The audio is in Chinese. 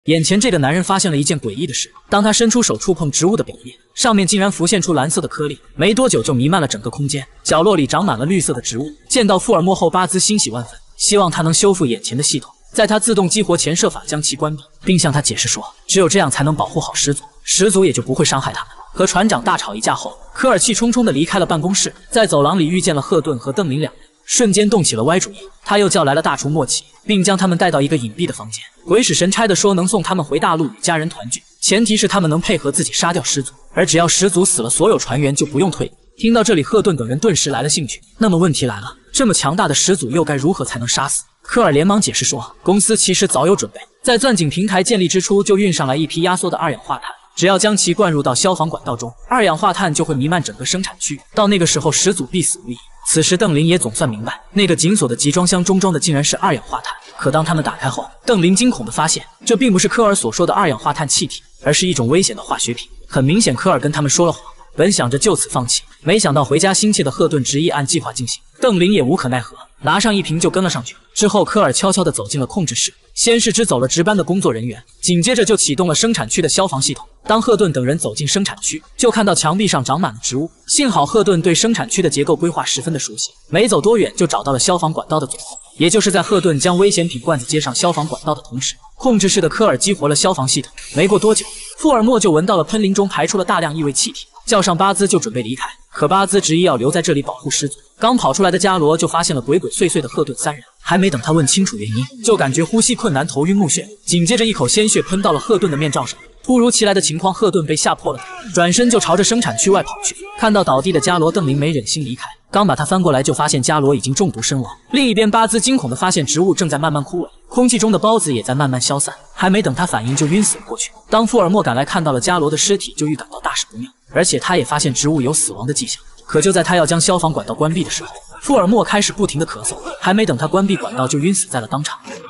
眼前这个男人发现了一件诡异的事：当他伸出手触碰植物的表面，上面竟然浮现出蓝色的颗粒，没多久就弥漫了整个空间，角落里长满了绿色的植物。见到福尔摩后，巴兹欣喜万分，希望他能修复眼前的系统，在他自动激活前设法将其关闭，并向他解释说，只有这样才能保护好始祖，始祖也就不会伤害他们。和船长大吵一架后，科尔气冲冲地离开了办公室，在走廊里遇见了赫顿和邓林两人。 瞬间动起了歪主意，他又叫来了大厨莫奇，并将他们带到一个隐蔽的房间，鬼使神差地说能送他们回大陆与家人团聚，前提是他们能配合自己杀掉始祖，而只要始祖死了，所有船员就不用退役。听到这里，赫顿等人顿时来了兴趣。那么问题来了，这么强大的始祖又该如何才能杀死？科尔连忙解释说，公司其实早有准备，在钻井平台建立之初就运上来一批压缩的二氧化碳。 只要将其灌入到消防管道中，二氧化碳就会弥漫整个生产区，到那个时候始祖必死无疑。此时邓林也总算明白，那个紧锁的集装箱中装的竟然是二氧化碳。可当他们打开后，邓林惊恐地发现，这并不是科尔所说的二氧化碳气体，而是一种危险的化学品。很明显，科尔跟他们说了谎。本想着就此放弃，没想到回家心切的赫顿执意按计划进行，邓林也无可奈何，拿上一瓶就跟了上去。之后，科尔悄悄地走进了控制室，先是支走了值班的工作人员，紧接着就启动了生产区的消防系统。当赫顿等人走进生产区，就看到墙壁上长满了植物。幸好赫顿对生产区的结构规划十分的熟悉，没走多远就找到了消防管道的总后。也就是在赫顿将危险品罐子接上消防管道的同时，控制室的科尔激活了消防系统。没过多久，富尔莫就闻到了喷林中排出了大量异味气体，叫上巴兹就准备离开。可巴兹执意要留在这里保护始祖。刚跑出来的加罗就发现了鬼鬼祟祟的赫顿三人，还没等他问清楚原因，就感觉呼吸困难、头晕目眩，紧接着一口鲜血喷到了赫顿的面罩上。突如其来的情况，赫顿被吓破了头，转身就朝着生产区外跑去。看到倒地的加罗，邓林没忍心离开，刚把他翻过来，就发现加罗已经中毒身亡。另一边，巴兹惊恐地发现植物正在慢慢枯萎，空气中的孢子也在慢慢消散，还没等他反应就晕死了过去。当福尔莫赶来看到了加罗的尸体，就预感到大事不妙，而且他也发现植物有死亡的迹象。可就在他要将消防管道关闭的时候，福尔莫开始不停地咳嗽，还没等他关闭管道就晕死在了当场。